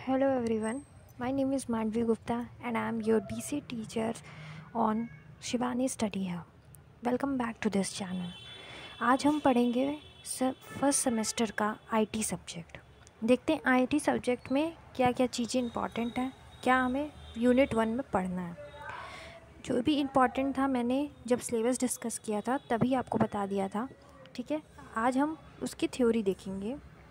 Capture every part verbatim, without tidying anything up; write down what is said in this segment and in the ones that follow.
Hello everyone, my name is Manvi Gupta and I am your B C teacher on Shivani Study Hub. Welcome back to this channel. आज हम पढ़ेंगे first semester का IT subject. देखते हैं IT subject में क्या क्या चीज़ें इंपॉर्टेंट हैं, क्या हमें यूनिट वन में पढ़ना है। जो भी इम्पॉर्टेंट था मैंने जब सिलेबस डिस्कस किया था तभी आपको बता दिया था, ठीक है। आज हम उसकी थ्योरी देखेंगे।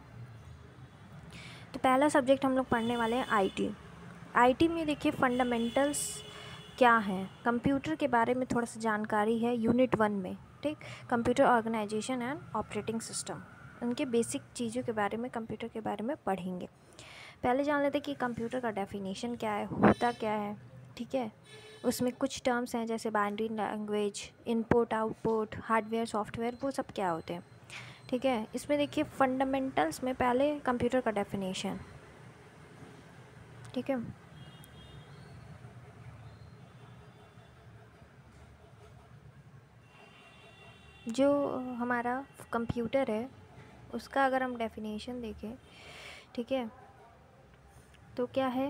तो पहला सब्जेक्ट हम लोग पढ़ने वाले हैं आईटी। आईटी में देखिए फंडामेंटल्स क्या हैं, कंप्यूटर के बारे में थोड़ा सा जानकारी है यूनिट वन में, ठीक। Computer organisation and operating system, उनके बेसिक चीज़ों के बारे में कंप्यूटर के बारे में पढ़ेंगे। पहले जान लेते हैं कि कंप्यूटर का डेफिनेशन क्या है, होता क्या है, ठीक है। उसमें कुछ टर्म्स हैं जैसे binary language, input output, hardware software, वो सब क्या होते हैं, ठीक है। इसमें देखिए फंडामेंटल्स में पहले कंप्यूटर का डेफिनेशन, ठीक है। जो हमारा कंप्यूटर है उसका अगर हम डेफिनेशन देखें, ठीक है, तो क्या है,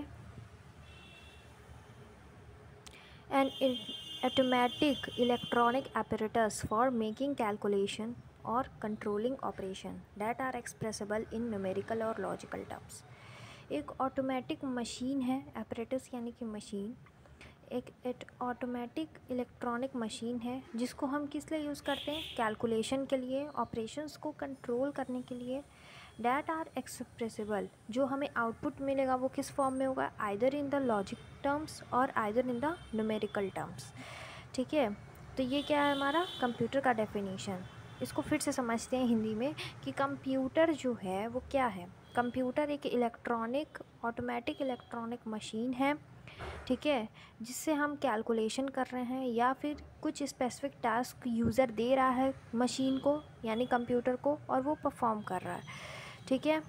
an automatic electronic apparatus for making calculation और controlling operation that are expressible in numerical और लॉजिकल टर्म्स। एक ऑटोमेटिक मशीन है, apparatus यानी कि मशीन, एक एक ऑटोमेटिक इलेक्ट्रॉनिक मशीन है जिसको हम किस लिए यूज़ करते हैं, कैलकुलेशन के लिए, ऑपरेशंस को कंट्रोल करने के लिए। डैट आर एक्सप्रेसिबल, जो हमें आउटपुट मिलेगा वो किस फॉर्म में होगा, either in the logic terms और either in the numerical terms, ठीक है। तो ये क्या है हमारा कंप्यूटर का डेफिनेशन। इसको फिर से समझते हैं हिंदी में कि कंप्यूटर जो है वो क्या है। कंप्यूटर एक इलेक्ट्रॉनिक ऑटोमेटिक इलेक्ट्रॉनिक मशीन है, ठीक है, जिससे हम कैलकुलेशन कर रहे हैं या फिर कुछ स्पेसिफिक टास्क यूज़र दे रहा है मशीन को यानी कंप्यूटर को और वो परफॉर्म कर रहा है, ठीक है।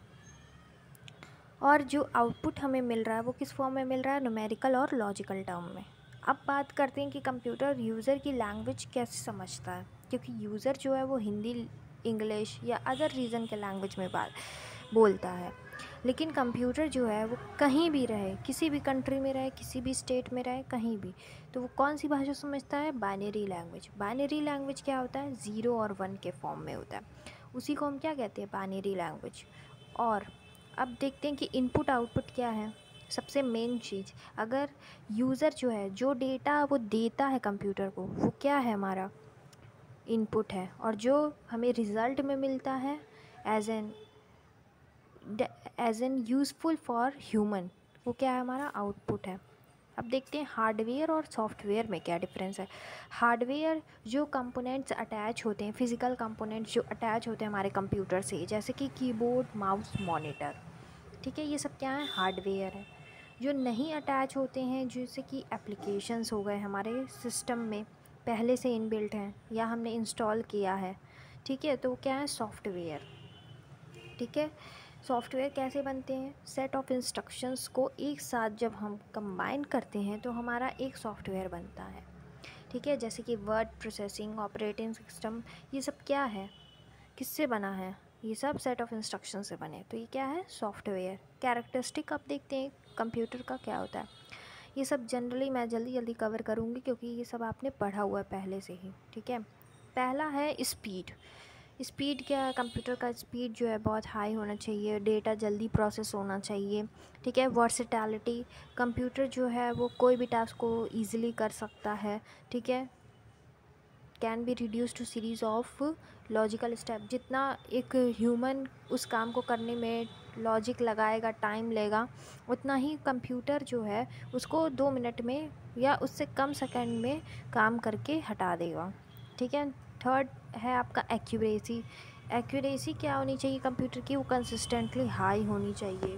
और जो आउटपुट हमें मिल रहा है वो किस फॉर्म में मिल रहा है, न्यूमेरिकल और लॉजिकल टर्म में। अब बात करते हैं कि कंप्यूटर यूज़र की लैंग्वेज कैसे समझता है, क्योंकि यूज़र जो है वो हिंदी, इंग्लिश या अदर रीजन के लैंग्वेज में बात बोलता है, लेकिन कंप्यूटर जो है वो कहीं भी रहे, किसी भी कंट्री में रहे, किसी भी स्टेट में रहे, कहीं भी, तो वो कौन सी भाषा समझता है, बाइनरी लैंग्वेज। बाइनरी लैंग्वेज क्या होता है, ज़ीरो और वन के फॉर्म में होता है, उसी को हम क्या कहते हैं, बाइनरी लैंग्वेज। और अब देखते हैं कि इनपुट आउटपुट क्या है। सबसे मेन चीज़, अगर यूज़र जो है जो डेटा वो देता है कंप्यूटर को वो क्या है, हमारा इनपुट है, और जो हमें रिज़ल्ट में मिलता है as an as an useful for human, वो क्या है, हमारा आउटपुट है। अब देखते हैं हार्डवेयर और सॉफ्टवेयर में क्या डिफरेंस है। हार्डवेयर जो कंपोनेंट्स अटैच होते हैं, फिज़िकल कंपोनेंट्स जो अटैच होते हैं हमारे कंप्यूटर से, जैसे कि कीबोर्ड, माउस, मॉनिटर, ठीक है, ये सब क्या है, हार्डवेयर है। जो नहीं अटैच होते हैं, जैसे कि एप्लीकेशंस हो गए हमारे सिस्टम में पहले से इनबिल्ट हैं या हमने इंस्टॉल किया है, ठीक है, तो वो क्या है, सॉफ्टवेयर, ठीक है। सॉफ्टवेयर कैसे बनते हैं, सेट ऑफ इंस्ट्रक्शंस को एक साथ जब हम कंबाइन करते हैं तो हमारा एक सॉफ्टवेयर बनता है, ठीक है। जैसे कि वर्ड प्रोसेसिंग, ऑपरेटिंग सिस्टम, ये सब क्या है, किससे बना है, ये सब सेट ऑफ इंस्ट्रक्शन से बने, तो ये क्या है, सॉफ्टवेयर। कैरेक्टरिस्टिक अब देखते हैं कंप्यूटर का क्या होता है। ये सब जनरली मैं जल्दी जल्दी कवर करूँगी क्योंकि ये सब आपने पढ़ा हुआ है पहले से ही, ठीक है। पहला है स्पीड। स्पीड क्या है, कंप्यूटर का स्पीड जो है बहुत हाई होना चाहिए, डेटा जल्दी प्रोसेस होना चाहिए, ठीक है। वर्सेटैलिटी, कंप्यूटर जो है वो कोई भी टास्क को ईजिली कर सकता है, ठीक है। Can be reduce to series of logical step, जितना एक ह्यूमन उस काम को करने में लॉजिक लगाएगा, टाइम लेगा, उतना ही कंप्यूटर जो है उसको दो मिनट में या उससे कम सेकंड में काम करके हटा देगा, ठीक है। थर्ड है आपका एक्यूरेसी। एक्यूरेसी क्या होनी चाहिए कंप्यूटर की, वो कंसिस्टेंटली हाई होनी चाहिए।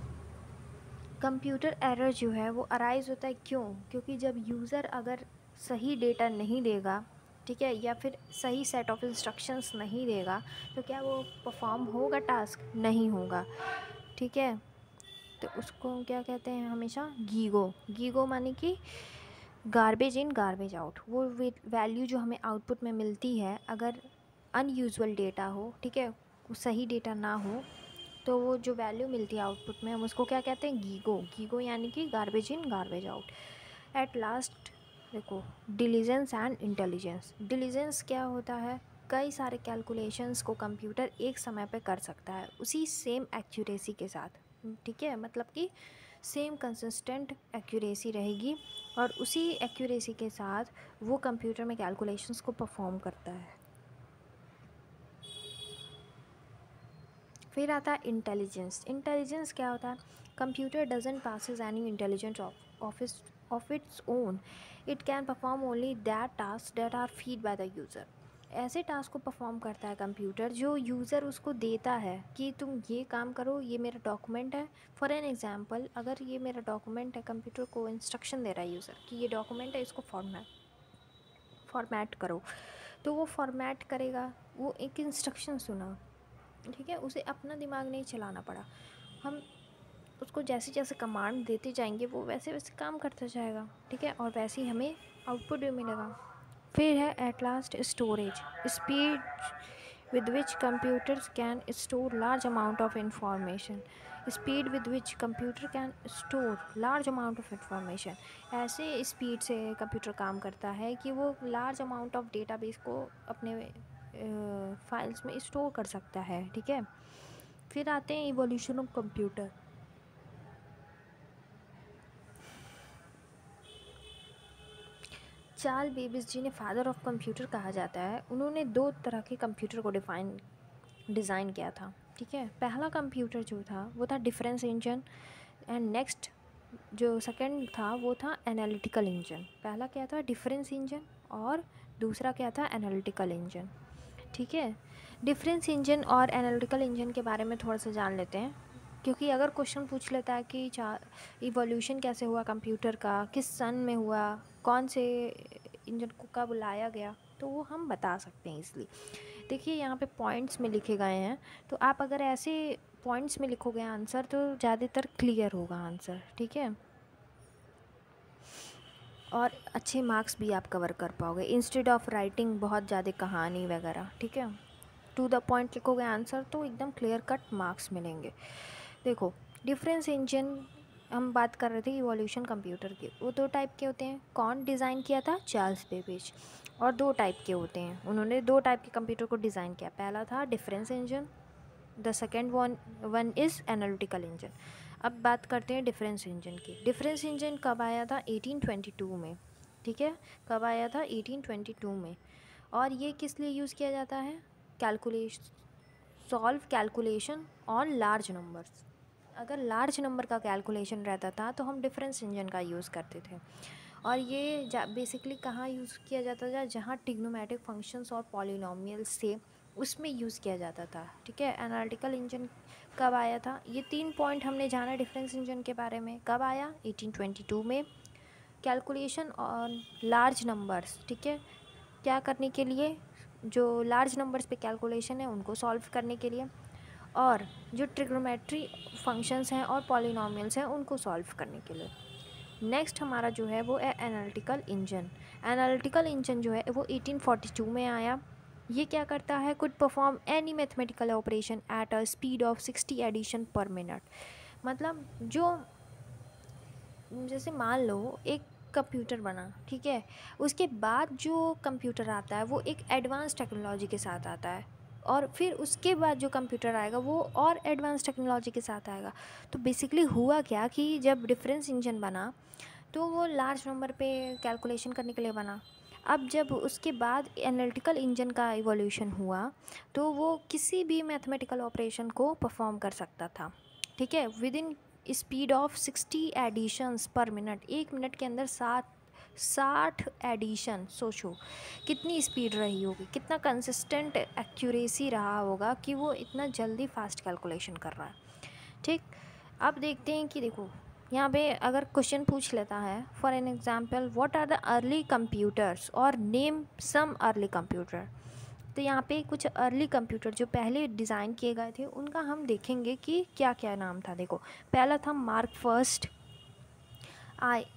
कंप्यूटर एरर जो है वो अराइज़ होता है क्यों, क्योंकि जब यूज़र अगर सही डेटा नहीं देगा, ठीक है, या फिर सही सेट ऑफ इंस्ट्रक्शंस नहीं देगा, तो क्या वो परफॉर्म होगा, टास्क नहीं होगा, ठीक है। तो उसको हम क्या कहते हैं हमेशा, गीगो। गीगो माने कि गार्बेज इन गार्बेज आउट। वो वैल्यू जो हमें आउटपुट में मिलती है, अगर अनयूजुअल डेटा हो, ठीक है, वो सही डेटा ना हो, तो वो जो वैल्यू मिलती है आउटपुट में हम उसको क्या कहते हैं, गीगो। गीगो यानी कि garbage in garbage out. At last देखो डिलीजेंस एंड इंटेलिजेंस। डिलीजेंस क्या होता है, कई सारे कैलकुलेशंस को कंप्यूटर एक समय पे कर सकता है उसी सेम एक्यूरेसी के साथ, ठीक है, मतलब कि सेम कंसिस्टेंट एक्यूरेसी रहेगी और उसी एक्यूरेसी के साथ वो कंप्यूटर में कैलकुलेशंस को परफॉर्म करता है। फिर आता है इंटेलिजेंस। इंटेलिजेंस क्या होता है, computer doesn't passes any intelligence of of its own, it can perform only that task that are feed by the user. ऐसे टास्क को परफॉर्म करता है कंप्यूटर जो यूज़र उसको देता है कि तुम ये काम करो, ये मेरा डॉक्यूमेंट है। फॉर एन एग्जांपल, अगर ये मेरा डॉक्यूमेंट है, कंप्यूटर को इंस्ट्रक्शन दे रहा है यूज़र कि ये डॉक्यूमेंट है, इसको फॉर्मेट फॉर्मेट करो, तो वो फॉर्मेट करेगा। वो एक इंस्ट्रक्शन सुना, ठीक है, उसे अपना दिमाग नहीं चलाना पड़ा, हम उसको जैसे जैसे कमांड देते जाएंगे वो वैसे वैसे काम करता जाएगा, ठीक है, और वैसे ही हमें आउटपुट भी मिलेगा। फिर है at last storage. Speed with which computers can store large amount of information. Speed with which computer can store large amount of information. ऐसे स्पीड से कंप्यूटर काम करता है कि वो लार्ज अमाउंट ऑफ डेटाबेस को अपने फाइल्स में स्टोर कर सकता है, ठीक है। फिर आते हैं evolution of computer. Charles Babbage, जिन्हें फादर ऑफ कंप्यूटर कहा जाता है, उन्होंने दो तरह के कंप्यूटर को डिफाइन डिज़ाइन किया था, ठीक है। पहला कंप्यूटर जो था वो था डिफरेंस इंजन, एंड नेक्स्ट जो सेकंड था वो था एनालिटिकल इंजन। पहला क्या था, डिफरेंस इंजन, और दूसरा क्या था, एनालिटिकल इंजन, ठीक है। डिफरेंस इंजन और एनालिटिकल इंजन के बारे में थोड़ा सा जान लेते हैं, क्योंकि अगर क्वेश्चन पूछ लेता है कि इवोल्यूशन कैसे हुआ कंप्यूटर का, किस सन में हुआ, कौन से इंजन को कब लाया गया, तो वो हम बता सकते हैं इसलिए। देखिए यहाँ पे पॉइंट्स में लिखे गए हैं, तो आप अगर ऐसे पॉइंट्स में लिखोगे आंसर तो ज़्यादातर क्लियर होगा आंसर, ठीक है, और अच्छे मार्क्स भी आप कवर कर पाओगे इंस्टेड ऑफ राइटिंग बहुत ज़्यादा कहानी वगैरह, ठीक है। टू द पॉइंट लिखोगे आंसर तो एकदम क्लियर कट मार्क्स मिलेंगे। देखो डिफरेंस इंजन हम बात कर रहे थे इवोल्यूशन कंप्यूटर के, वो दो टाइप के होते हैं। कौन डिज़ाइन किया था, चार्ल्स बेबेज। और दो टाइप के होते हैं, उन्होंने दो टाइप के कंप्यूटर को डिज़ाइन किया। पहला था difference engine, the second one one is analytical engine. अब बात करते हैं डिफरेंस इंजन की। डिफरेंस इंजन कब आया था, एटीन ट्वेंटी टू में, ठीक है। कब आया था, एटीन ट्वेंटी टू में। और ये किस लिए यूज़ किया जाता है, calculation, solve calculation on large numbers. अगर लार्ज नंबर का कैलकुलेशन रहता था तो हम डिफरेंस इंजन का यूज़ करते थे। और ये बेसिकली कहाँ यूज़ किया जाता था, जहाँ ट्रिग्नोमेट्रिक फंक्शंस और पॉलिनोमियल्स थे उसमें यूज़ किया जाता था, ठीक है। एनालिटिकल इंजन कब आया था, ये तीन पॉइंट हमने जाना डिफरेंस इंजन के बारे में। कब आया, एटीन ट्वेंटी टू में। कैलकुलेशन ऑन लार्ज नंबर्स, ठीक है, क्या करने के लिए, जो लार्ज नंबर्स पे कैलकुलेशन है उनको सॉल्व करने के लिए, और जो ट्रिग्नोमेट्री फंक्शंस हैं और पॉलिनोमियल्स हैं उनको सॉल्व करने के लिए। नेक्स्ट हमारा जो है वो है एनालिटिकल इंजन। एनालिटिकल इंजन जो है वो एटीन फोर्टी टू में आया। ये क्या करता है, could perform any mathematical operation at a speed of sixty addition per minute. मतलब जो, जैसे मान लो एक कंप्यूटर बना, ठीक है, उसके बाद जो कंप्यूटर आता है वो एक एडवांस टेक्नोलॉजी के साथ आता है, और फिर उसके बाद जो कंप्यूटर आएगा वो और एडवांस टेक्नोलॉजी के साथ आएगा। तो बेसिकली हुआ क्या कि जब डिफरेंस इंजन बना तो वो लार्ज नंबर पे कैलकुलेशन करने के लिए बना। अब जब उसके बाद एनालिटिकल इंजन का इवोल्यूशन हुआ तो वो किसी भी मैथमेटिकल ऑपरेशन को परफॉर्म कर सकता था, ठीक है, with in speed of sixty additions per minute. एक मिनट के अंदर सात साठ एडिशन, सोचो कितनी स्पीड रही होगी, कितना कंसिस्टेंट एक्यूरेसी रहा होगा कि वो इतना जल्दी फास्ट कैलकुलेशन कर रहा है, ठीक। अब देखते हैं कि देखो यहाँ पे अगर क्वेश्चन पूछ लेता है, for an example what are the early computers और नेम सम अर्ली कंप्यूटर, तो यहाँ पे कुछ अर्ली कंप्यूटर जो पहले डिज़ाइन किए गए थे उनका हम देखेंगे कि क्या क्या नाम था। देखो पहला था मार्क फर्स्ट, आई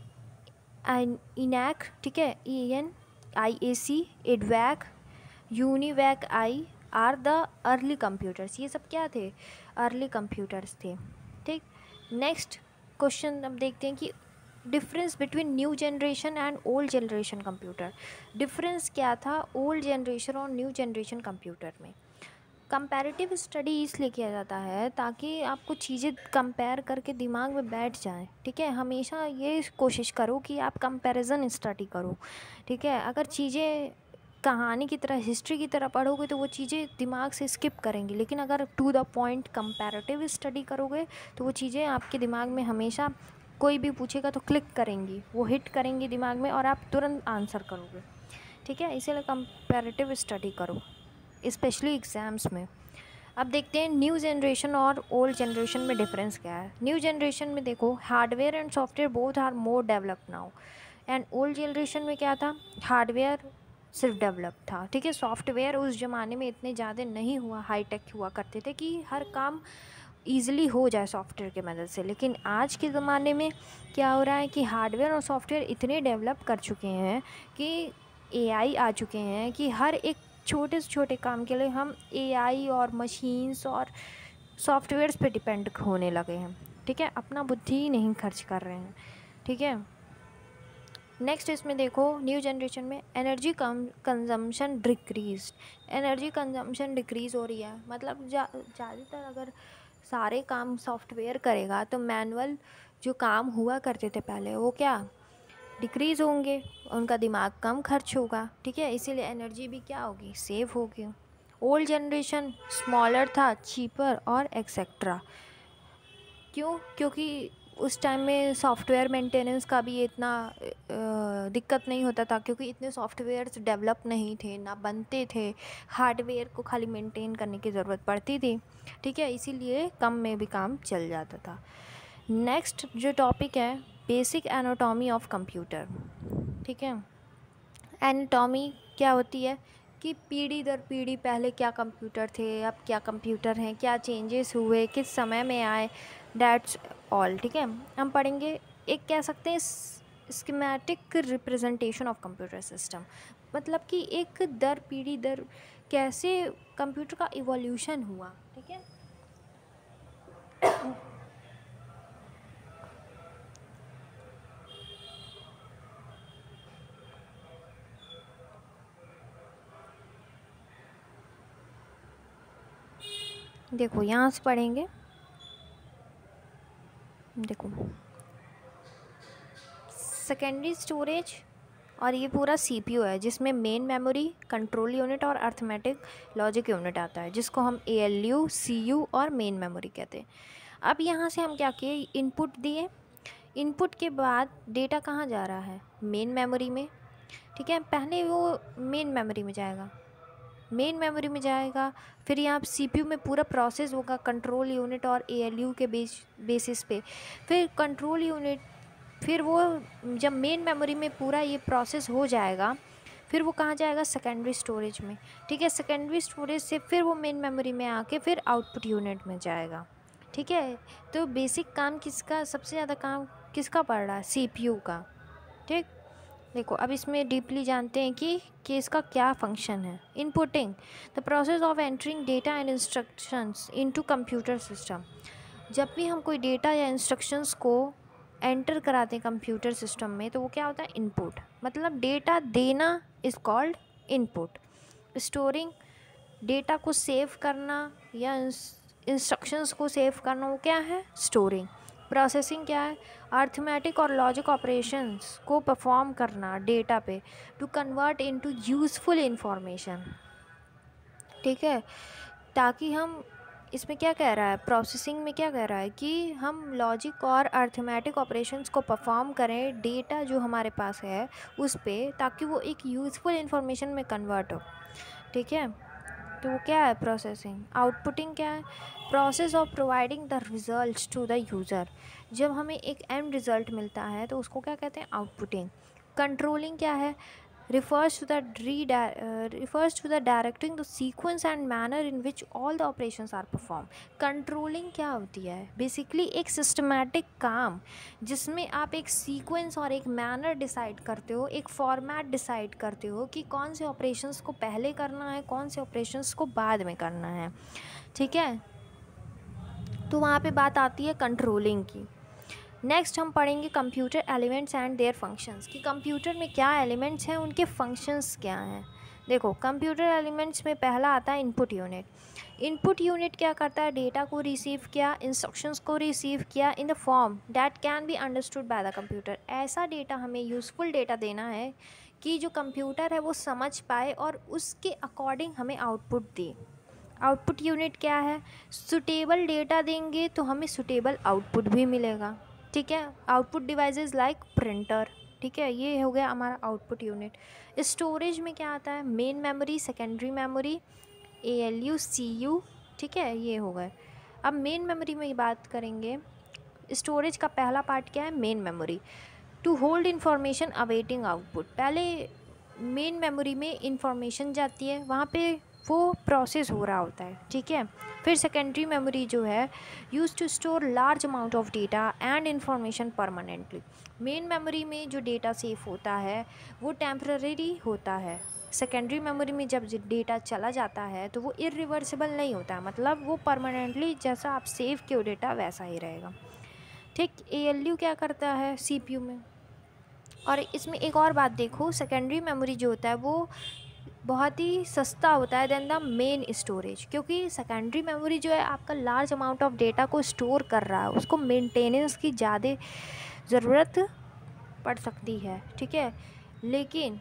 इनैक, ठीक है, E N I A C, EDVAC, UNIVAC I, are the early computers. ये सब क्या थे? अर्ली कंप्यूटर्स थे। ठीक, नेक्स्ट क्वेश्चन अब देखते हैं कि difference between new generation and old generation computer. Difference क्या था ओल्ड जनरेशन और न्यू जनरेशन कंप्यूटर में? कंपैरेटिव स्टडी इसलिए किया जाता है ताकि आपको चीज़ें कंपेयर करके दिमाग में बैठ जाएं। ठीक है, हमेशा ये कोशिश करो कि आप कंपैरिजन स्टडी करो। ठीक है, अगर चीज़ें कहानी की तरह, हिस्ट्री की तरह पढ़ोगे तो वो चीज़ें दिमाग से स्किप करेंगी, लेकिन अगर to the point comparative study करोगे तो वो चीज़ें आपके दिमाग में हमेशा, कोई भी पूछेगा तो क्लिक करेंगी, वो हिट करेंगी दिमाग में और आप तुरंत आंसर करोगे। ठीक है, इसीलिए कंपैरेटिव स्टडी करो, स्पेशली एग्ज़ाम्स में। अब देखते हैं न्यू जनरेशन और ओल्ड जनरेशन में डिफरेंस क्या है। न्यू जनरेशन में देखो, hardware and software both are more developed now, and old generation में क्या था? हार्डवेयर सिर्फ डेवलप था। ठीक है, सॉफ्टवेयर उस ज़माने में इतने ज़्यादा नहीं हुआ, हाईटेक हुआ करते थे कि हर काम ईज़िली हो जाए सॉफ्टवेयर की मदद से। लेकिन आज के ज़माने में क्या हो रहा है कि हार्डवेयर और सॉफ्टवेयर इतने डेवलप कर चुके हैं कि एआई आ चुके हैं कि हर एक छोटे से छोटे काम के लिए हम एआई और मशीन्स और सॉफ्टवेयर्स पे डिपेंड होने लगे हैं। ठीक है, अपना बुद्धि नहीं खर्च कर रहे हैं। ठीक है, नेक्स्ट इसमें देखो, न्यू जनरेशन में energy consumption decrease. Energy consumption decrease हो रही है, मतलब ज़्यादातर अगर सारे काम सॉफ्टवेयर करेगा तो मैनुअल जो काम हुआ करते थे पहले वो क्या डिक्रीज़ होंगे, उनका दिमाग कम खर्च होगा। ठीक है, इसीलिए एनर्जी भी क्या होगी? सेव होगी। ओल्ड जनरेशन स्मॉलर था, चीपर और एक्सेट्रा। क्यों? क्योंकि उस टाइम में सॉफ्टवेयर मेंटेनेंस का भी इतना दिक्कत नहीं होता था, क्योंकि इतने सॉफ्टवेयर्स डेवलप नहीं थे, ना बनते थे, हार्डवेयर को खाली मेंटेन करने की ज़रूरत पड़ती थी। ठीक है, इसीलिए कम में भी काम चल जाता था। नेक्स्ट जो टॉपिक है, बेसिक एनाटॉमी ऑफ कंप्यूटर। ठीक है, एनाटॉमी क्या होती है कि पीढ़ी दर पीढ़ी पहले क्या कंप्यूटर थे, अब क्या कंप्यूटर हैं, क्या चेंजेस हुए, किस समय में आए, डैट्स ऑल। ठीक है, हम पढ़ेंगे। एक कह सकते हैं schematic representation of computer system, मतलब कि एक दर पीढ़ी दर कैसे कंप्यूटर का इवोल्यूशन हुआ। ठीक है, देखो यहाँ से पढ़ेंगे। देखो सेकेंडरी स्टोरेज, और ये पूरा सीपीयू है जिसमें मेन मेमोरी, कंट्रोल यूनिट और अर्थमेटिक लॉजिक यूनिट आता है, जिसको हम एएलयू, सीयू और मेन मेमोरी कहते हैं। अब यहाँ से हम क्या किए, इनपुट दिए। इनपुट के बाद डेटा कहाँ जा रहा है? मेन मेमोरी में। ठीक है, पहले वो मेन मेमोरी में जाएगा, मेन मेमोरी में जाएगा, फिर यहाँ सीपीयू में पूरा प्रोसेस होगा कंट्रोल यूनिट और एएलयू के बेस बेसिस पे। फिर कंट्रोल यूनिट, फिर वो जब मेन मेमोरी में पूरा ये प्रोसेस हो जाएगा, फिर वो कहाँ जाएगा? सेकेंडरी स्टोरेज में। ठीक है, सेकेंडरी स्टोरेज से फिर वो मेन मेमोरी में आके फिर आउटपुट यूनिट में जाएगा। ठीक है, तो बेसिक काम किसका, सबसे ज़्यादा काम किसका पड़ रहा है? सीपीयू का। ठीक, देखो अब इसमें डीपली जानते हैं कि कि इसका क्या फंक्शन है। Inputting, the process of entering data and instructions into computer system. जब भी हम कोई डेटा या इंस्ट्रक्शंस को एंटर कराते हैं कंप्यूटर सिस्टम में तो वो क्या होता है? इनपुट, मतलब डेटा देना is called input. Storing, data को सेव करना या इंस्ट्रक्शंस को सेव करना, वो क्या है? स्टोरिंग। प्रोसेसिंग क्या है? अर्थमेटिक और लॉजिक ऑपरेशंस को परफॉर्म करना डेटा पे, to convert into useful information. ठीक है, ताकि हम, इसमें क्या कह रहा है, प्रोसेसिंग में क्या कह रहा है कि हम लॉजिक और अर्थमेटिक ऑपरेशंस को परफॉर्म करें डेटा जो हमारे पास है उस पर, ताकि वो एक यूज़फुल इंफॉर्मेशन में कन्वर्ट हो। ठीक है, तो वो क्या है? प्रोसेसिंग। आउटपुटिंग क्या है? Process of providing the result to the user. जब हमें एक एंड रिज़ल्ट मिलता है तो उसको क्या कहते हैं? आउटपुटिंग। कंट्रोलिंग क्या है? refers to the re- uh, refers to the directing the sequence and manner in which all the operations are performed. Controlling क्या होती है? बेसिकली एक सिस्टमैटिक काम जिसमें आप एक सीक्वेंस और एक मैनर डिसाइड करते हो, एक फॉर्मेट डिसाइड करते हो कि कौन से ऑपरेशंस को पहले करना है, कौन से ऑपरेशंस को बाद में करना है, ठीक है। तो वहाँ पे बात आती है कंट्रोलिंग की। नेक्स्ट हम पढ़ेंगे computer elements and their functions, कि कंप्यूटर में क्या एलिमेंट्स हैं, उनके फंक्शंस क्या हैं। देखो, कंप्यूटर एलिमेंट्स में पहला आता है इनपुट यूनिट। इनपुट यूनिट क्या करता है? डेटा को रिसीव किया, इंस्ट्रक्शंस को रिसीव किया in the form that can be understood by the computer. ऐसा डेटा हमें यूज़फुल डेटा देना है कि जो कंप्यूटर है वो समझ पाए और उसके अकॉर्डिंग हमें आउटपुट दे। आउटपुट यूनिट क्या है? सुटेबल डेटा देंगे तो हमें सुटेबल आउटपुट भी मिलेगा, ठीक है। आउटपुट डिवाइसेस लाइक प्रिंटर, ठीक है, ये हो गया हमारा आउटपुट यूनिट। स्टोरेज में क्या आता है? Main memory, secondary memory, A L U, C U, ठीक है, ये हो गए। अब मेन मेमोरी में बात करेंगे। स्टोरेज का पहला पार्ट क्या है? Main memory. To hold information awaiting output. पहले मेन मेमोरी में इंफॉर्मेशन जाती है, वहाँ पे वो प्रोसेस हो रहा होता है, ठीक है। फिर सेकेंडरी मेमोरी जो है use to store large amount of data and information permanently. Main memory में जो डेटा सेफ होता है वो टेम्पररी होता है। सेकेंडरी मेमोरी में जब डेटा चला जाता है तो वो इरिवर्सिबल नहीं होता, मतलब वो परमानेंटली जैसा आप सेव किए डेटा वैसा ही रहेगा, ठीक। ए एल यू क्या करता है? सी पी यू में। और इसमें एक और बात देखो, सेकेंडरी मेमोरी जो होता है वो बहुत ही सस्ता होता है देन द मेन स्टोरेज, क्योंकि सेकेंडरी मेमोरी जो है आपका लार्ज अमाउंट ऑफ डेटा को स्टोर कर रहा है, उसको मेंटेनेंस की ज़्यादा ज़रूरत पड़ सकती है, ठीक है। लेकिन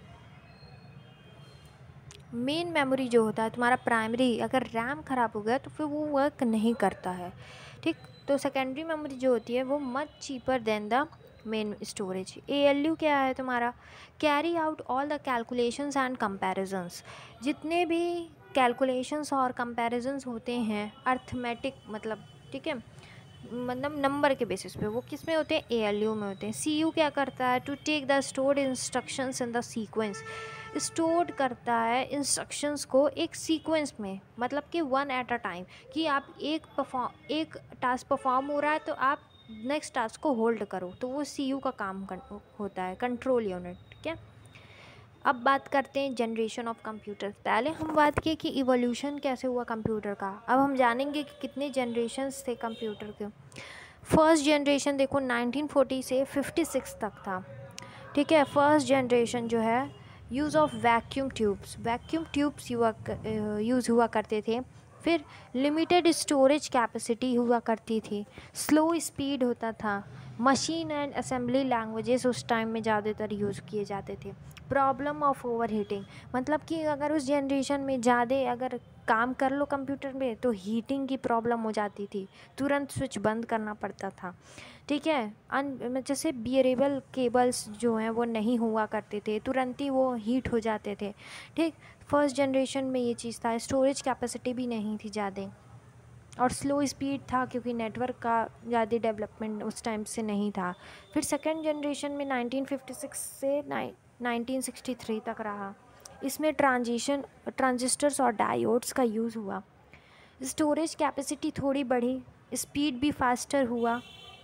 मेन मेमोरी जो होता है तुम्हारा प्राइमरी, अगर रैम ख़राब हो गया तो फिर वो वर्क नहीं करता है, ठीक। तो सेकेंडरी मेमोरी जो होती है वो much cheaper than the main storage. A L U क्या है तुम्हारा? Carry out all the calculations and comparisons. जितने भी कैलकुलेशंस और कंपैरिजंस होते हैं अर्थमेटिक, मतलब ठीक है, मतलब नंबर के बेसिस पे, वो किस में होते हैं? ए एल यू में होते हैं। सी यू क्या करता है? To take the stored instructions in the sequence. Stored करता है इंस्ट्रक्शंस को एक सीक्वेंस में, मतलब कि वन एट अ टाइम, कि आप एक परफॉर्म एक टास्क परफॉर्म हो रहा है तो आप नेक्स्ट टास्क को होल्ड करो, तो वो सी यू का काम कर, होता है, कंट्रोल यूनिट, ठीक है। अब बात करते हैं जनरेशन ऑफ कंप्यूटर। पहले हम बात किए कि इवोल्यूशन कैसे हुआ कंप्यूटर का, अब हम जानेंगे कि कितने जनरेशन्स थे कंप्यूटर के। फर्स्ट जनरेशन देखो नाइनटीन फोर्टी से फिफ्टी सिक्स तक था, ठीक है। फर्स्ट जनरेशन जो है use of vacuum tubes, vacuum tubes हुआ यूज़ हुआ करते थे। फिर लिमिटेड स्टोरेज कैपेसिटी हुआ करती थी, स्लो स्पीड होता था, मशीन एंड असेंबली लैंग्वेजेस उस टाइम में ज़्यादातर यूज़ किए जाते थे। प्रॉब्लम ऑफ ओवर हीटिंग, मतलब कि अगर उस जनरेशन में ज़्यादा अगर काम कर लो कंप्यूटर में तो हीटिंग की प्रॉब्लम हो जाती थी, तुरंत स्विच बंद करना पड़ता था, ठीक है। अन जैसे बियरेबल केबल्स जो हैं वो नहीं हुआ करते थे, तुरंत ही वो हीट हो जाते थे, ठीक। फर्स्ट जनरेशन में ये चीज़ था। स्टोरेज कैपेसिटी भी नहीं थी ज़्यादा और स्लो स्पीड था, क्योंकि नेटवर्क का ज़्यादा डेवलपमेंट उस टाइम से नहीं था। फिर सेकेंड जनरेशन में नाइनटीन फिफ्टी सिक्स से नाइनटीन सिक्सटी थ्री तक रहा। इसमें ट्रांजिशन ट्रांजिस्टर्स और डायोड्स का यूज़ हुआ, स्टोरेज कैपेसिटी थोड़ी बढ़ी, स्पीड भी फास्टर हुआ।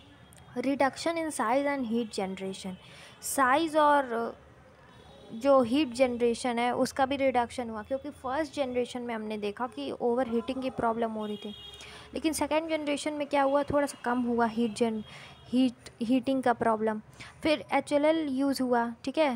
Reduction in size and heat generation, size और जो हीट जनरेशन है उसका भी रिडक्शन हुआ, क्योंकि फर्स्ट जनरेशन में हमने देखा कि ओवर हीटिंग की प्रॉब्लम हो रही थी, लेकिन सेकेंड जनरेशन में क्या हुआ, थोड़ा सा कम हुआ हीट जन हीट हीटिंग का प्रॉब्लम। फिर एच एल एल यूज़ हुआ, ठीक है,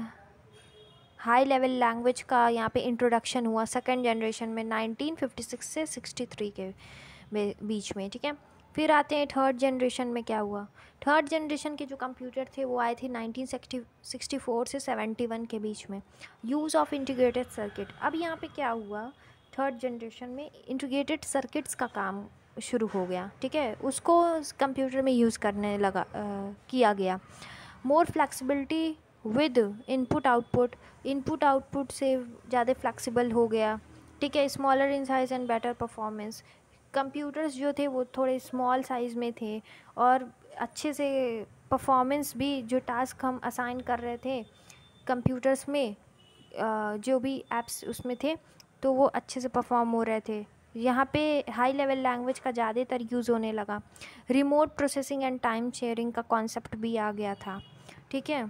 हाई लेवल लैंग्वेज का यहाँ पे इंट्रोडक्शन हुआ सेकेंड जनरेशन में नाइनटीन फिफ्टी सिक्स से सिक्सटी थ्री के बीच में, ठीक है। फिर आते हैं थर्ड जनरेशन में क्या हुआ। थर्ड जनरेशन के जो कंप्यूटर थे वो आए थे नाइनटीन सिक्सटी फोर से सेवेंटी वन के बीच में। यूज़ ऑफ इंटीग्रेटेड सर्किट, अब यहाँ पे क्या हुआ, थर्ड जनरेशन में इंटीग्रेटेड सर्किट्स का काम शुरू हो गया, ठीक है, उसको कंप्यूटर में यूज़ करने लगा आ, किया गया। More flexibility with input output, input output से ज़्यादा फ्लैक्सिबल हो गया, ठीक है। Smaller in size and better performance, computers जो थे वो थोड़े स्मॉल साइज़ में थे और अच्छे से परफॉर्मेंस भी, जो टास्क हम असाइन कर रहे थे कंप्यूटर्स में जो भी ऐप्स उसमें थे तो वो अच्छे से परफॉर्म हो रहे थे। यहाँ पे हाई लेवल लैंग्वेज का ज़्यादातर यूज़ होने लगा। Remote processing and time sharing का कॉन्सेप्ट भी आ गया था। ठीक है,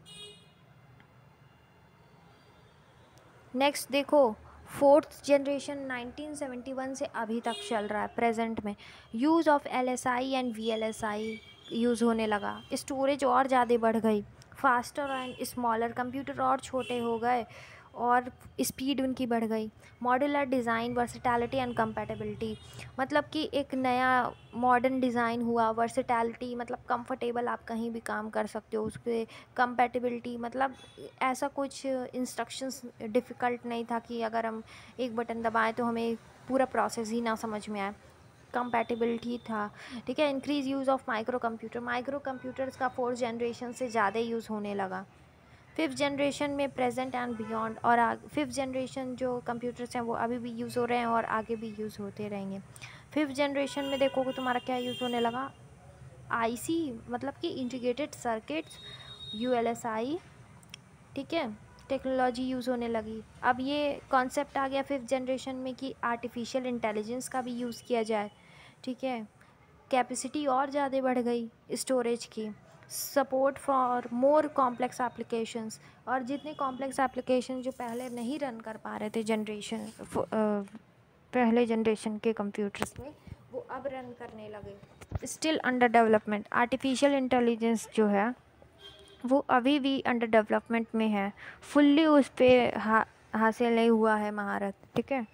नेक्स्ट देखो, fourth generation nineteen seventy one से अभी तक चल रहा है प्रेजेंट में। Use of L S I and V L S I use होने लगा। स्टोरेज और ज़्यादा बढ़ गई, फास्टर एंड स्मॉलर, कंप्यूटर और छोटे हो गए और स्पीड उनकी बढ़ गई। Modular design, versatility and compatibility, मतलब कि एक नया मॉडर्न डिज़ाइन हुआ। वर्सेटैलिटी मतलब कंफर्टेबल, आप कहीं भी काम कर सकते हो उस पर। कंपैटिबिलिटी मतलब ऐसा कुछ इंस्ट्रक्शंस डिफ़िकल्ट नहीं था कि अगर हम एक बटन दबाएं तो हमें पूरा प्रोसेस ही ना समझ में आए। कंपैटिबिलिटी था। ठीक है, increase use of micro computer, micro computers का फोर्थ जनरेशन से ज़्यादा यूज़ होने लगा। फिफ्थ जनरेशन में प्रेजेंट एंड बियॉन्ड, और फिफ्थ जनरेशन जो कंप्यूटर्स हैं वो अभी भी यूज़ हो रहे हैं और आगे भी यूज़ होते रहेंगे। फिफ्थ जनरेशन में देखोगे तुम्हारा क्या यूज़ होने लगा, आईसी मतलब कि इंटीग्रेटेड सर्किट्स, यूएलएसआई। ठीक है, टेक्नोलॉजी यूज़ होने लगी। अब ये कॉन्सेप्ट आ गया फिफ्थ जनरेशन में कि आर्टिफिशियल इंटेलिजेंस का भी यूज़ किया जाए। ठीक है, कैपेसिटी और ज़्यादा बढ़ गई स्टोरेज की। Support for more complex applications, और जितने कॉम्प्लेक्स एप्लीकेशन जो पहले नहीं रन कर पा रहे थे जनरेशन पहले जनरेशन के कंप्यूटर्स में, वो अब रन करने लगे। Still under development, artificial intelligence जो है वो अभी भी अंडर डेवलपमेंट में है, फुल्ली उस पर हा, हासिल नहीं हुआ है महारत। ठीक है,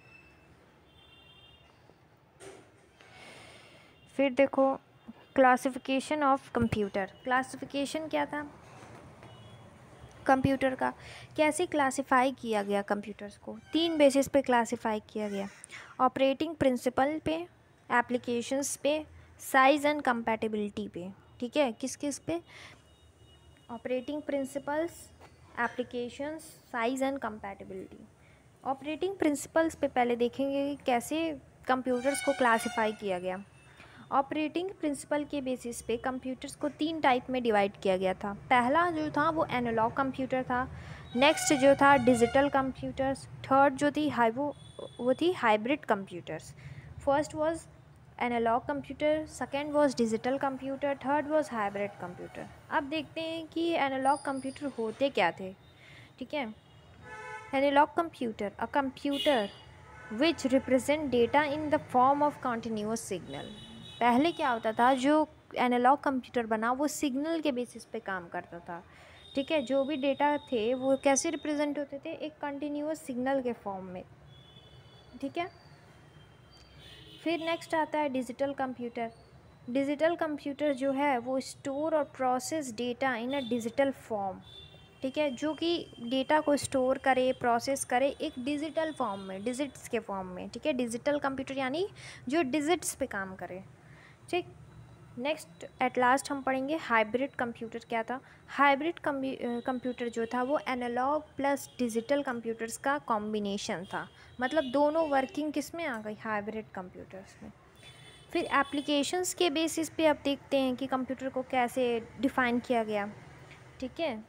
फिर देखो क्लासिफिकेशन ऑफ कंप्यूटर। क्लासिफिकेशन क्या था कंप्यूटर का, कैसे क्लासिफाई किया गया कंप्यूटर्स को, तीन बेसिस पे क्लासिफाई किया गया। ऑपरेटिंग प्रिंसिपल पे, एप्लीकेशंस पे, साइज़ एंड कंपैटिबिलिटी पे। ठीक है, किस किस पे, operating principles, applications, size and compatibility. Operating principles पे पहले देखेंगे कि कैसे कंप्यूटर्स को क्लासिफाई किया गया। ऑपरेटिंग प्रिंसिपल के बेसिस पे कंप्यूटर्स को तीन टाइप में डिवाइड किया गया था। पहला जो था वो एनालॉग कंप्यूटर था, नेक्स्ट जो था डिजिटल कंप्यूटर्स, थर्ड जो थी हाई वो वो थी hybrid computers. First was analog computer, second was digital computer, third was hybrid computer. अब देखते हैं कि एनालॉग कंप्यूटर होते क्या थे। ठीक है, analog computer, a computer which represent data in the form of continuous signal. पहले क्या होता था, जो एनालॉग कंप्यूटर बना वो सिग्नल के बेसिस पे काम करता था। ठीक है, जो भी डेटा थे वो कैसे रिप्रेजेंट होते थे, एक कंटिन्यूअस सिग्नल के फॉर्म में। ठीक है, फिर नेक्स्ट आता है डिजिटल कंप्यूटर। डिजिटल कंप्यूटर जो है वो स्टोर और process data in a digital form. ठीक है, जो कि डेटा को स्टोर करे, प्रोसेस करे एक डिजिटल फॉर्म में, डिजिट्स के फॉर्म में। ठीक है, डिजिटल कंप्यूटर यानी जो डिजिट्स पे काम करे। ठीक, नेक्स्ट एट लास्ट हम पढ़ेंगे हाइब्रिड कंप्यूटर क्या था। हाइब्रिड कंप्यूटर जो था वो एनालॉग प्लस डिजिटल कंप्यूटर्स का कॉम्बिनेशन था, मतलब दोनों वर्किंग किस में आ गई, हाइब्रिड कंप्यूटर्स में। फिर एप्लीकेशंस के बेसिस पे अब देखते हैं कि कंप्यूटर को कैसे डिफ़ाइन किया गया। ठीक है,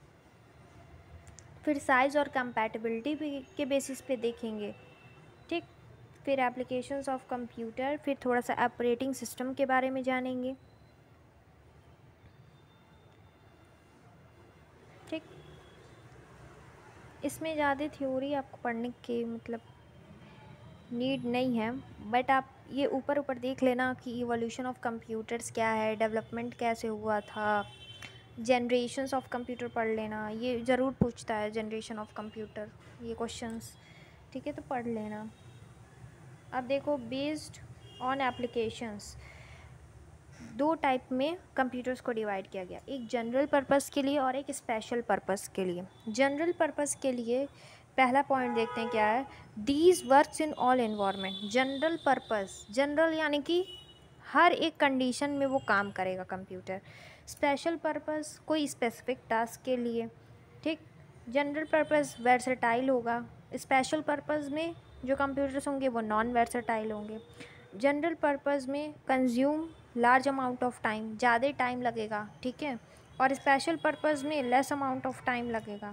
फिर साइज़ और कंपैटिबिलिटी भी के बेसिस पे देखेंगे। ठीक, फिर एप्लीकेशंस ऑफ कंप्यूटर, फिर थोड़ा सा ऑपरेटिंग सिस्टम के बारे में जानेंगे। ठीक, इसमें ज़्यादा थ्योरी आपको पढ़ने की मतलब नीड नहीं है, बट आप ये ऊपर ऊपर देख लेना कि इवोल्यूशन ऑफ कंप्यूटर्स क्या है, डेवलपमेंट कैसे हुआ था, जनरेशन्स ऑफ कंप्यूटर पढ़ लेना, ये ज़रूर पूछता है जनरेशन ऑफ कंप्यूटर ये क्वेश्चंस। ठीक है, तो पढ़ लेना। अब देखो बेस्ड ऑन एप्लीकेशंस दो टाइप में कंप्यूटर्स को डिवाइड किया गया, एक जनरल पर्पस के लिए और एक स्पेशल पर्पस के लिए। जनरल पर्पस के लिए पहला पॉइंट देखते हैं क्या है, these works in all environment. General purpose, general यानी कि हर एक कंडीशन में वो काम करेगा कंप्यूटर। स्पेशल पर्पस कोई स्पेसिफिक टास्क के लिए। ठीक, जनरल पर्पस वर्सेटाइल होगा, स्पेशल पर्पस में जो कंप्यूटर्स होंगे वो नॉन वर्सेटाइल होंगे। जनरल पर्पस में consume large amount of time, ज़्यादा टाइम लगेगा। ठीक है, और स्पेशल पर्पस में लेस अमाउंट ऑफ टाइम लगेगा।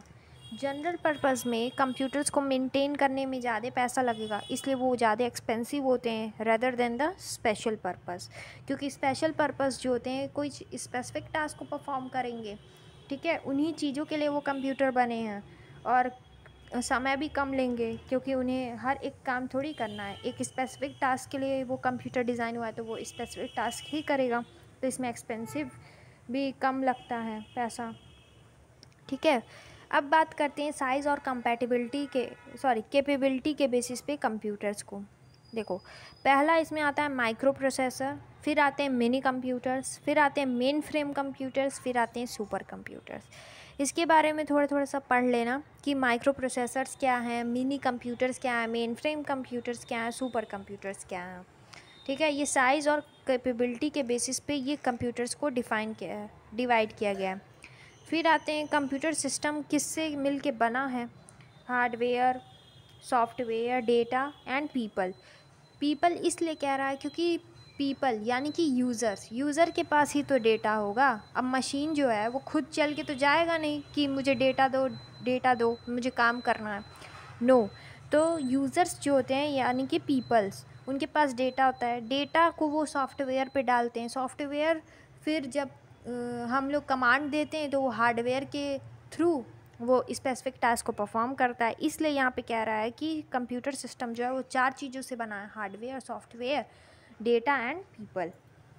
जनरल पर्पस में कंप्यूटर्स को मेंटेन करने में ज़्यादा पैसा लगेगा, इसलिए वो ज़्यादा एक्सपेंसिव होते हैं rather than the special purpose. क्योंकि स्पेशल पर्पस जो होते हैं कोई स्पेसिफिक टास्क को परफॉर्म करेंगे, ठीक है, उन्हीं चीज़ों के लिए वो कंप्यूटर बने हैं, और समय भी कम लेंगे क्योंकि उन्हें हर एक काम थोड़ी करना है। एक स्पेसिफिक टास्क के लिए वो कंप्यूटर डिज़ाइन हुआ है तो वो स्पेसिफिक टास्क ही करेगा, तो इसमें एक्सपेंसिव भी कम लगता है पैसा, ठीक है। अब बात करते हैं साइज़ और कंपैटिबिलिटी के सॉरी कैपेबिलिटी के बेसिस पे कंप्यूटर्स को। देखो, पहला इसमें आता है माइक्रो प्रोसेसर, फिर आते हैं मिनी कंप्यूटर्स, फिर आते हैं मेन फ्रेम कंप्यूटर्स, फिर आते हैं सुपर कंप्यूटर्स। इसके बारे में थोड़ा थोड़ा सा पढ़ लेना कि माइक्रो प्रोसेसर्स क्या हैं, मिनी कंप्यूटर्स क्या हैं, मेन फ्रेम कंप्यूटर्स क्या हैं, सुपर कंप्यूटर्स क्या हैं, ठीक है। ये साइज़ और कैपेबिलिटी के बेसिस पे ये कंप्यूटर्स को डिफ़ाइन किया डिवाइड किया गया है। फिर आते हैं कंप्यूटर सिस्टम किससे मिल के बना है। Hardware, software, data and people. People इसलिए कह रहा है क्योंकि पीपल यानी कि यूज़र्स यूज़र के पास ही तो डेटा होगा। अब मशीन जो है वो खुद चल के तो जाएगा नहीं कि मुझे डेटा दो डेटा दो मुझे काम करना है, नो। तो यूज़र्स जो होते हैं यानी कि पीपल्स, उनके पास डेटा होता है, डेटा को वो सॉफ्टवेयर पे डालते हैं, सॉफ्टवेयर फिर जब अ, हम लोग कमांड देते हैं तो वो हार्डवेयर के थ्रू वो स्पेसिफिक टास्क को परफॉर्म करता है। इसलिए यहाँ पे कह रहा है कि कंप्यूटर सिस्टम जो है वो चार चीज़ों से बना है, hardware, software, data and people.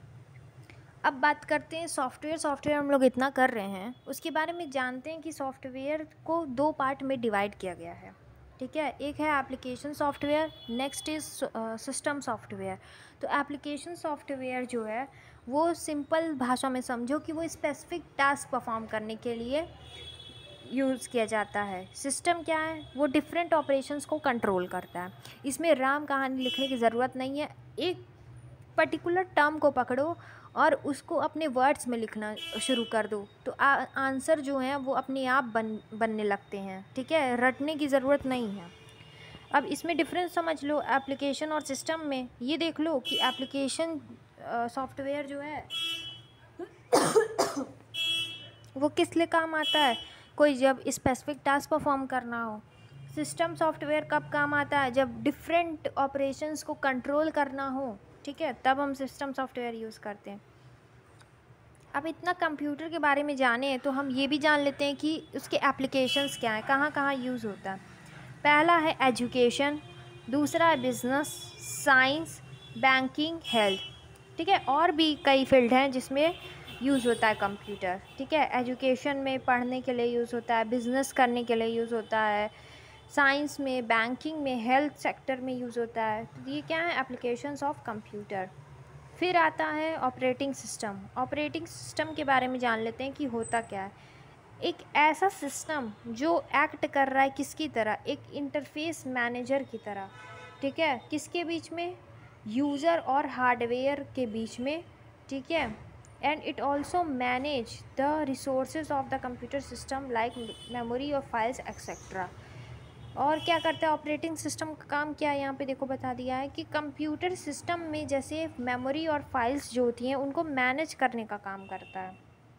अब बात करते हैं सॉफ्टवेयर। सॉफ्टवेयर हम लोग इतना कर रहे हैं, उसके बारे में जानते हैं कि सॉफ्टवेयर को दो पार्ट में डिवाइड किया गया है, ठीक है। एक है application software, next is system software. तो एप्लीकेशन सॉफ्टवेयर जो है वो सिंपल भाषा में समझो कि वो स्पेसिफिक टास्क परफॉर्म करने के लिए यूज़ किया जाता है। सिस्टम क्या है, वो डिफरेंट ऑपरेशंस को कंट्रोल करता है। इसमें राम कहानी लिखने की ज़रूरत नहीं है, एक पर्टिकुलर टर्म को पकड़ो और उसको अपने वर्ड्स में लिखना शुरू कर दो तो आंसर जो है वो अपने आप बन बनने लगते हैं, ठीक है, रटने की ज़रूरत नहीं है। अब इसमें डिफरेंस समझ लो एप्लीकेशन और सिस्टम में। ये देख लो कि एप्लीकेशन सॉफ्टवेयर जो है वो किस लिए काम आता है, कोई जब स्पेसिफिक टास्क परफॉर्म करना हो। सिस्टम सॉफ्टवेयर कब काम आता है, जब डिफरेंट ऑपरेशंस को कंट्रोल करना हो, ठीक है, तब हम सिस्टम सॉफ्टवेयर यूज़ करते हैं। अब इतना कंप्यूटर के बारे में जाने हैं तो हम ये भी जान लेते हैं कि उसके एप्लीकेशंस क्या हैं, कहाँ कहाँ यूज़ होता है। पहला है एजुकेशन, दूसरा है बिजनेस, साइंस, बैंकिंग, हेल्थ, ठीक है। और भी कई फील्ड हैं जिसमें यूज़ होता है कंप्यूटर, ठीक है। एजुकेशन में पढ़ने के लिए यूज़ होता है, बिज़नेस करने के लिए यूज़ होता है, साइंस में, बैंकिंग में, हेल्थ सेक्टर में यूज़ होता है। तो ये क्या है, एप्लीकेशंस ऑफ कंप्यूटर। फिर आता है ऑपरेटिंग सिस्टम। ऑपरेटिंग सिस्टम के बारे में जान लेते हैं कि होता क्या है। एक ऐसा सिस्टम जो एक्ट कर रहा है किसकी तरह, एक इंटरफेस मैनेजर की तरह, ठीक है, किसके बीच में, यूज़र और हार्डवेयर के बीच में, ठीक है। And it also manage the resources of the computer system like memory और फाइल्स एक्सेट्रा। और क्या करता है ऑपरेटिंग सिस्टम का काम, क्या है यहाँ पे देखो बता दिया है कि कंप्यूटर सिस्टम में जैसे मेमोरी और फाइल्स जो होती हैं उनको मैनेज करने का काम करता है।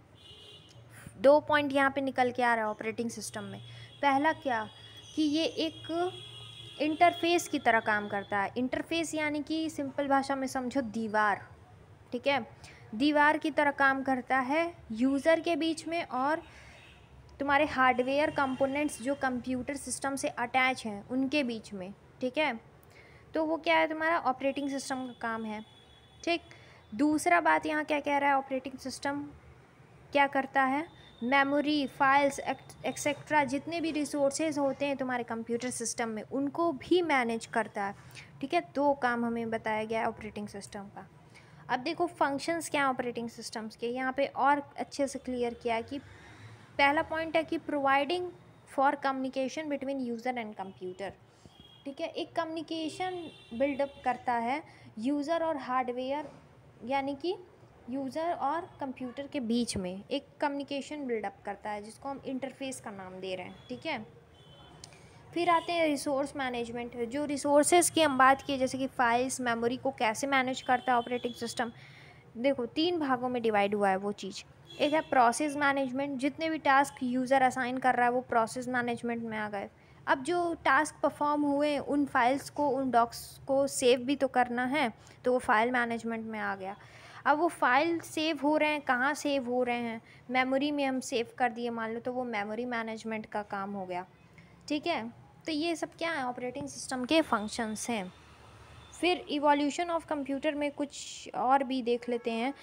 दो पॉइंट यहाँ पे निकल के आ रहा है ऑपरेटिंग सिस्टम में। पहला क्या कि ये एक इंटरफेस की तरह काम करता है। इंटरफेस यानी कि सिंपल भाषा में समझो दीवार, ठीक है, दीवार की तरह काम करता है यूज़र के बीच में और तुम्हारे हार्डवेयर कंपोनेंट्स जो कंप्यूटर सिस्टम से अटैच हैं उनके बीच में, ठीक है। तो वो क्या है, तुम्हारा ऑपरेटिंग सिस्टम का काम है, ठीक। दूसरा बात यहाँ क्या कह रहा है, ऑपरेटिंग सिस्टम क्या करता है, मेमोरी, फाइल्स एक्सेट्रा जितने भी रिसोर्सेज होते हैं तुम्हारे कंप्यूटर सिस्टम में उनको भी मैनेज करता है, ठीक है। दो काम हमें बताया गया है ऑपरेटिंग सिस्टम का। अब देखो फंक्शंस क्या हैं ऑपरेटिंग सिस्टम्स के, यहाँ पे और अच्छे से क्लियर किया है कि पहला पॉइंट है कि providing for communication between user and computer, ठीक है। एक कम्युनिकेशन बिल्डअप करता है यूज़र और हार्डवेयर यानी कि यूज़र और कंप्यूटर के बीच में एक कम्युनिकेशन बिल्डअप करता है जिसको हम इंटरफेस का नाम दे रहे हैं, ठीक है। फिर आते हैं रिसोर्स मैनेजमेंट। जो रिसोर्सेज की हम बात किए जैसे कि फाइल्स, मेमोरी को कैसे मैनेज करता है ऑपरेटिंग सिस्टम, देखो तीन भागों में डिवाइड हुआ है वो चीज़। एक है प्रोसेस मैनेजमेंट, जितने भी टास्क यूज़र असाइन कर रहा है वो प्रोसेस मैनेजमेंट में आ गए। अब जो टास्क परफॉर्म हुए उन फाइल्स को, उन डॉक्स को सेव भी तो करना है, तो वो फाइल मैनेजमेंट में आ गया। अब वो फाइल सेव हो रहे हैं, कहाँ सेव हो रहे हैं, मेमोरी में हम सेव कर दिए मान लो, तो वो मेमोरी मैनेजमेंट का काम हो गया। ठीक है, तो ये सब क्या है, ऑपरेटिंग सिस्टम के फंक्शंस हैं। फिर इवोल्यूशन ऑफ कंप्यूटर में कुछ और भी देख लेते हैं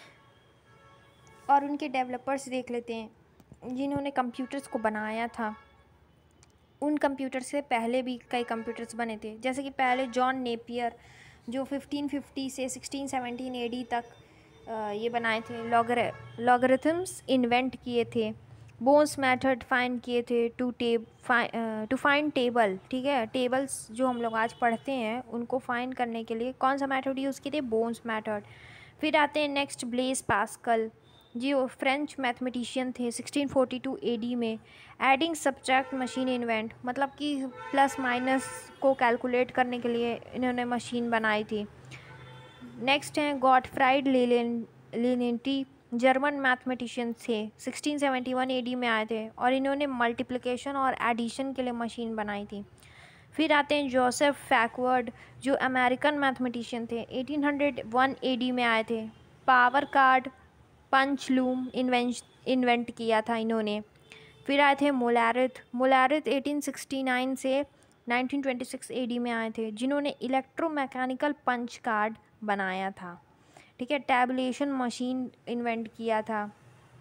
और उनके डेवलपर्स देख लेते हैं जिन्होंने कंप्यूटर्स को बनाया था। उन कंप्यूटर से पहले भी कई कंप्यूटर्स बने थे, जैसे कि पहले जॉन नेपियर जो फिफ्टीन फिफ्टी से सिक्सटीन सेवेंटीन एडी तक ये बनाए थे, लॉगर लॉगरिथम्स इन्वेंट किए थे, बोन्स मेथड फाइंड किए थे to tab to find table. ठीक है, टेबल्स जो हम लोग आज पढ़ते हैं उनको फाइंड करने के लिए कौन सा मेथड यूज़ किए थे, बोन्स मेथड। फिर आते हैं नेक्स्ट ब्लेस पास्कल, जी वो फ्रेंच मैथमेटिशियन थे, सिक्सटीन फोर्टी टू एडी में। एडिंग सब्ट्रैक्ट मशीन इन्वेंट, मतलब कि प्लस माइनस को कैलकुलेट करने के लिए इन्होंने मशीन बनाई थी। नेक्स्ट हैं गॉटफ्राइड लिनेंटी, जर्मन मैथमेटिशियन थे, सिक्सटीन सेवेंटी वन एडी में आए थे और इन्होंने मल्टीप्लिकेशन और एडिशन के लिए मशीन बनाई थी। फिर आते हैं जोसेफ फैकवर्ड जो अमेरिकन मैथमेटिशियन थे, एटीन हंड्रेड वन एडी में आए थे। Power card, punch loom invent invent किया था इन्होंने। फिर आए थे मोलारिथ मोलारिथ एटीन सिक्सटी नाइन से नाइनटीन ट्वेंटी सिक्स एडी में आए थे, जिन्होंने इलेक्ट्रोमैकेनिकल पंच कार्ड बनाया था। ठीक है, टैबुलेशन मशीन इन्वेंट किया था।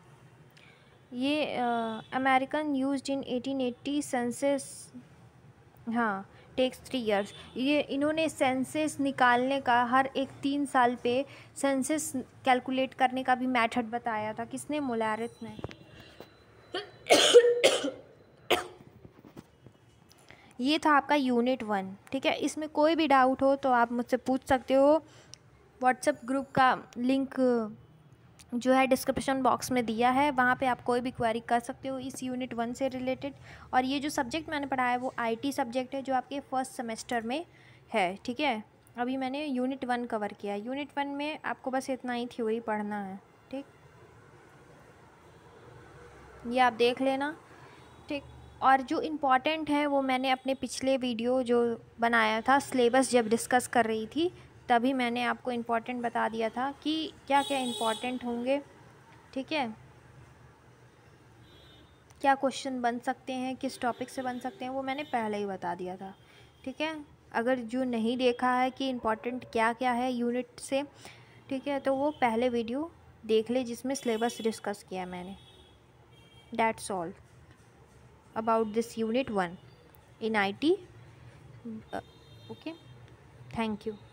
ये American used in eighteen eighty census, हाँ टेक्स थ्री इयर्स। ये इन्होंने सेंसस निकालने का हर एक तीन साल पे सेंसस कैलकुलेट करने का भी मेथड बताया था, किसने, मोलारिथ ने। ये था आपका यूनिट वन। ठीक है, इसमें कोई भी डाउट हो तो आप मुझसे पूछ सकते हो। व्हाट्सएप ग्रुप का लिंक जो है डिस्क्रिप्शन बॉक्स में दिया है, वहाँ पे आप कोई भी क्वेरी कर सकते हो इस यूनिट वन से रिलेटेड। और ये जो सब्जेक्ट मैंने पढ़ाया है वो आईटी सब्जेक्ट है जो आपके फर्स्ट सेमेस्टर में है। ठीक है, अभी मैंने यूनिट वन कवर किया है। यूनिट वन में आपको बस इतना ही थ्योरी पढ़ना है। ठीक, ये आप देख लेना। ठीक, और जो इम्पॉर्टेंट है वो मैंने अपने पिछले वीडियो जो बनाया था सिलेबस जब डिस्कस कर रही थी तभी मैंने आपको इम्पॉर्टेंट बता दिया था कि क्या क्या इम्पॉर्टेंट होंगे। ठीक है, क्या क्वेश्चन बन सकते हैं, किस टॉपिक से बन सकते हैं, वो मैंने पहले ही बता दिया था। ठीक है, अगर जो नहीं देखा है कि इम्पॉर्टेंट क्या क्या है यूनिट से, ठीक है, तो वो पहले वीडियो देख ले जिसमें सिलेबस डिस्कस किया मैंने। That's all about this unit one in I T. Uh, okay, thank you.